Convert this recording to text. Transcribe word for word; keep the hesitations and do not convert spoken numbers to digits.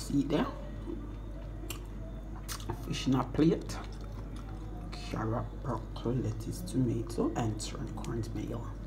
See there? Fish in a plate. Carrot, broccoli, lettuce, tomato, and turned cornmeal.